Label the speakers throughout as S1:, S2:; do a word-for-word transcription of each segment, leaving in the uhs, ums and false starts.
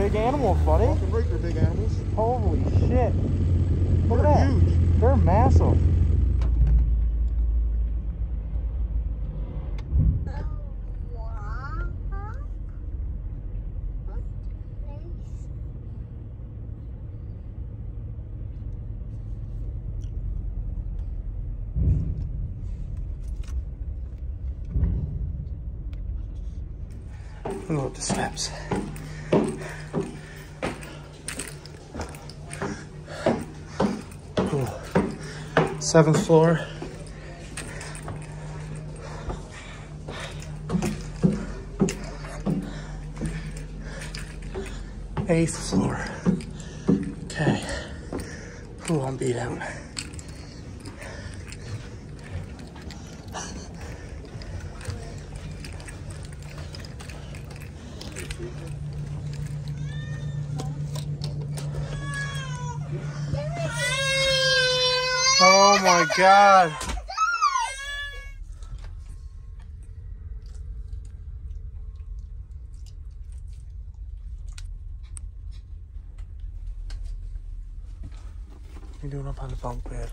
S1: big animals, buddy.
S2: Fucking right, they're big animals.
S1: Holy shit. Look
S2: They're
S1: at that.
S2: huge.
S1: They're massive. Look at the steps. Cool. Seventh floor. Eighth floor. Okay. Ooh, I'm beat out. Oh my God. What are you doing up on the bunk bed?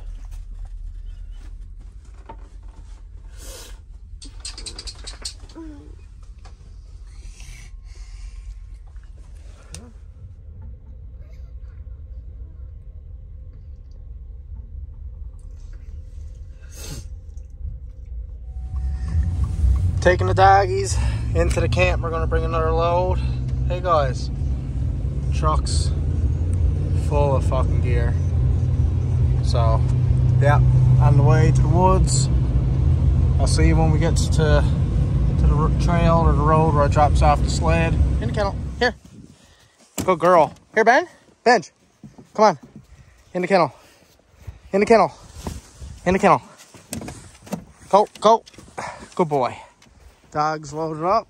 S1: Taking the doggies into the camp. We're gonna bring another load. Hey guys, truck's full of fucking gear. So, yeah, on the way to the woods. I'll see you when we get to, to the trail or the road where it drops off the sled. In the kennel, here. Good girl. Here, Ben, Benj, come on. In the kennel, in the kennel, in the kennel. Go, go, good boy. Dogs loaded up.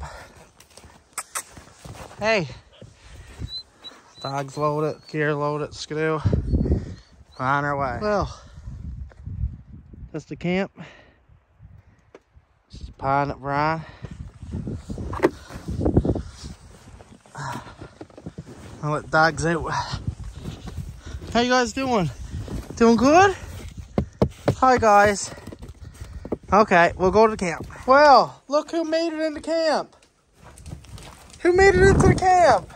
S1: Hey. Dogs loaded, gear loaded, skidoo. On our way. Well, that's the camp. This is the pond that we're on. I'll let dogs out. How you guys doing? Doing good? Hi guys. Okay, we'll go to the camp. Well, look who made it into camp. Who made it into the camp?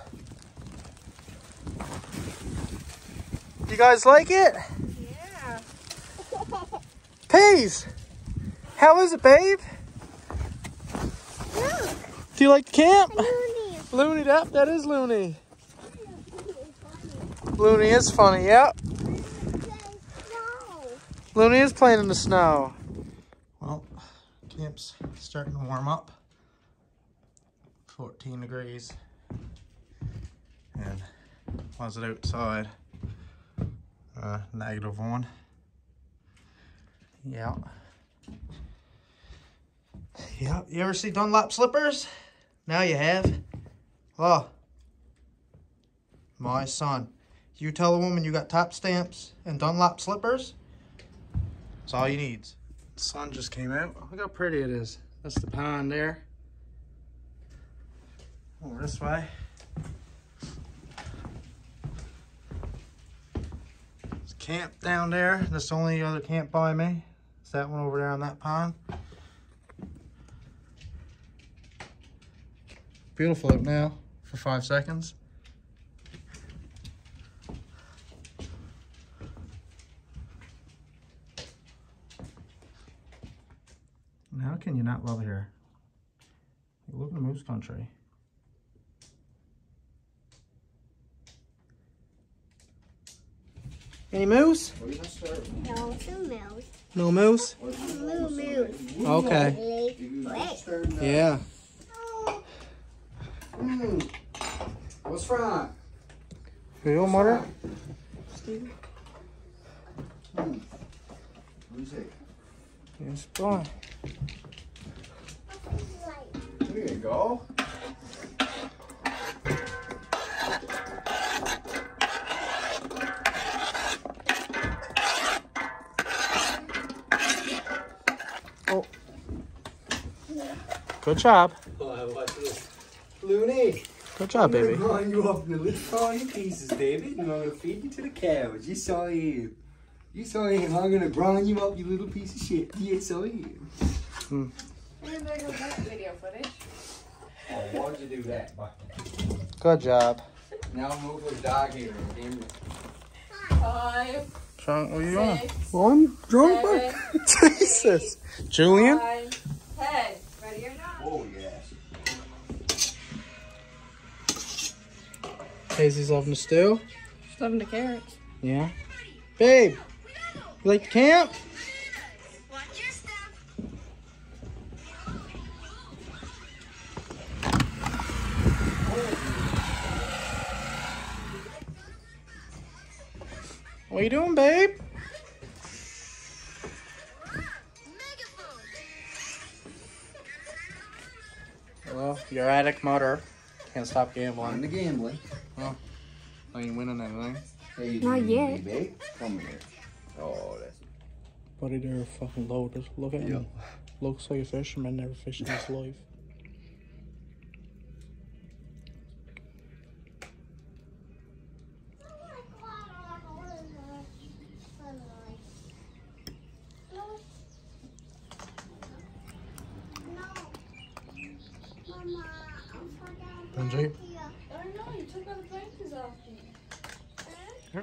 S1: You guys like it?
S3: Yeah.
S1: Peas, how is it, babe?
S3: Look.
S1: Do you like the camp?
S3: Looney.
S1: Looney, that, that is Looney. Looney is funny, yep. Looney is playing in the snow. Well, camp's starting to warm up. fourteen degrees. And was it outside? Uh, negative one. Yeah. Yeah. You ever see Dunlop slippers? Now you have. Oh. My son. You tell a woman you got top stamps and Dunlop slippers, that's all you need. The sun just came out. Look how pretty it is. That's the pond there. Over this way. There's a camp down there. That's the only other camp by me. It's that one over there on that pond. Beautiful out now for five seconds. How can you not love it here? You live in moose country. Any moose?
S3: No, some moose.
S1: No moose?
S3: Moo moose.
S1: Okay. Yeah.
S2: Mm. What's wrong?
S1: Your mother?
S2: Steve? Mm. Music.
S1: Yes, boy.
S2: There you go.
S1: Oh. Good job.
S2: Oh, I watch this. Looney.
S1: Good job, baby.
S2: I'm gonna grind you up in little tiny pieces, David, and I'm gonna feed you to the cows. You saw him. You saw him. I'm gonna grind you up, you little piece of shit. Yes, I am.
S1: Hmm.
S4: And there goes that video footage.
S2: Oh, why'd you do that? Bye.
S1: Good job.
S2: Now move with dog here. Damn it.
S4: Five,
S1: Sean, what are you doing?
S4: six,
S2: Well, I'm drunk,
S4: seven,
S1: Jesus. Julian?
S4: nine, ten. Ready or not?
S2: Oh, yes.
S1: Daisy's loving the stew.
S4: Just loving the carrots.
S1: Yeah. Babe, you like the camp?
S3: Watch your step.
S1: What are you doing, babe? Well, your addict mother can't stop
S2: On
S1: gambling.
S2: the gambling.
S1: I ain't winning anything.
S2: Hey,
S3: Not yet.
S2: baby. Come here. Oh, that's
S1: Buddy, they're fucking loaded. Look at him. Looks like a fisherman never fished in his life. Benji?
S4: I don't know, you took all the blankets off me.
S1: Yep.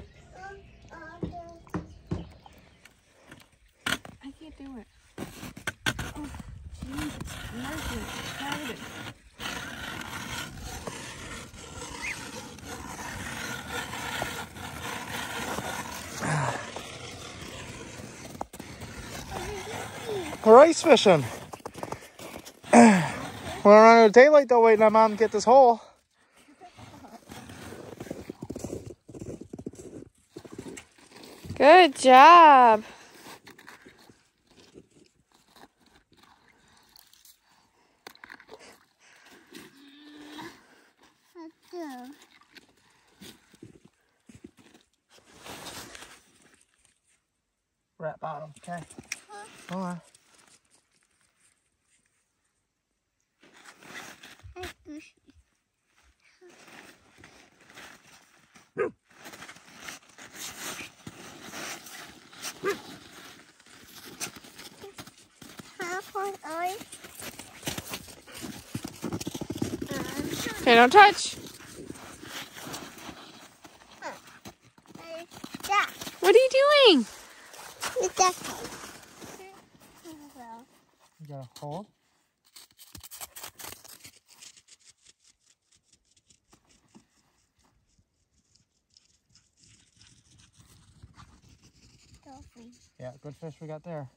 S4: I can't do it. Oh, jeez, it's nervous. It's crowded.
S1: We're ice fishing. We're running out of daylight though, waiting on Mom to get this hole.
S4: Good job.
S1: We're at bottom, okay? Hold on.
S4: Okay, don't touch. What are you doing?
S1: You got a hole? Yeah, good fish we got there.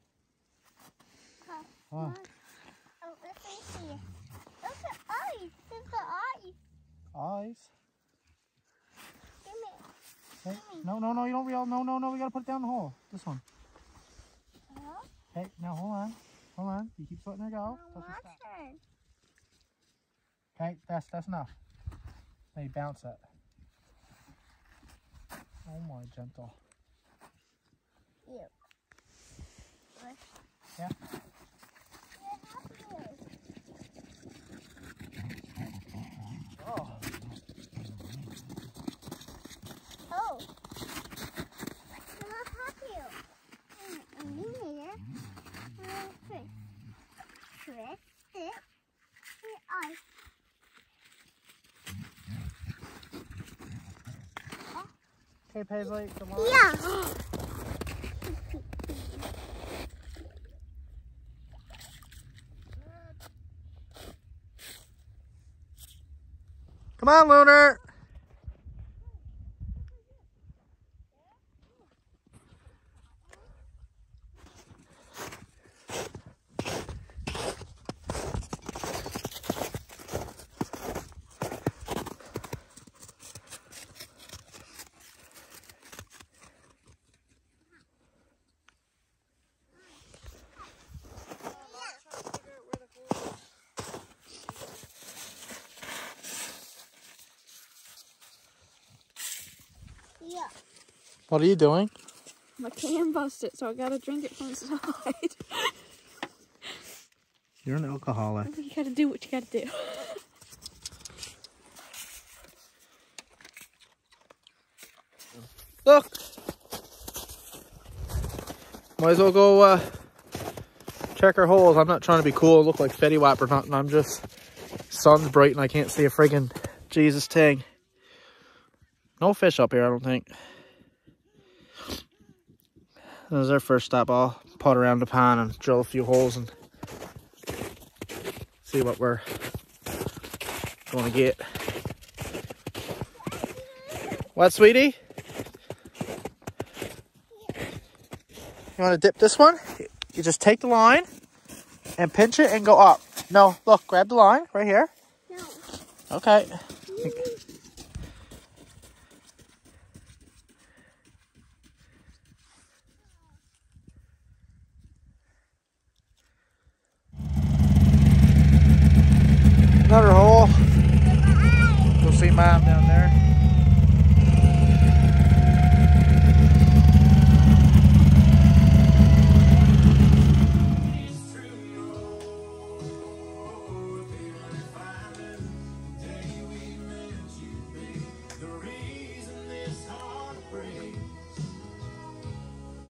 S1: Oh.
S3: Oh, let me see. Look at ice. Look at ice.
S1: Eyes.
S3: Give me.
S1: Hey, no, no, no, you don't reel. No, no, no, we gotta put it down the hole. This one.
S3: Huh?
S1: Hey, now hold on. Hold on. You keep letting her go.
S3: I'm
S1: Till she stops.
S3: watching.
S1: Okay, that's that's enough. Now you bounce it. Oh my gentle.
S3: You.
S1: Yeah. Oh.
S3: Oh. Can I help you? I'm in here. Twist. Twist it. The ice.
S1: Okay, Paisley, come on.
S3: Yeah.
S1: Come on, Lunar.
S3: Yeah.
S1: What are you doing?
S4: My can busted, so I gotta drink it from the side.
S1: You're an alcoholic.
S4: You gotta do what you gotta do.
S1: Look. Might as well go uh, check our holes. I'm not trying to be cool and look like Fetty Wap or nothing. I'm just, sun's bright and I can't see a friggin' Jesus thing. No fish up here, I don't think. This is our first stop. I'll pot around the pan and drill a few holes and see what we're going to get. What, sweetie? You want to dip this one? You just take the line and pinch it and go up. No, look, grab the line right here.
S3: No.
S1: Okay. Another hole. You'll see Mom down there.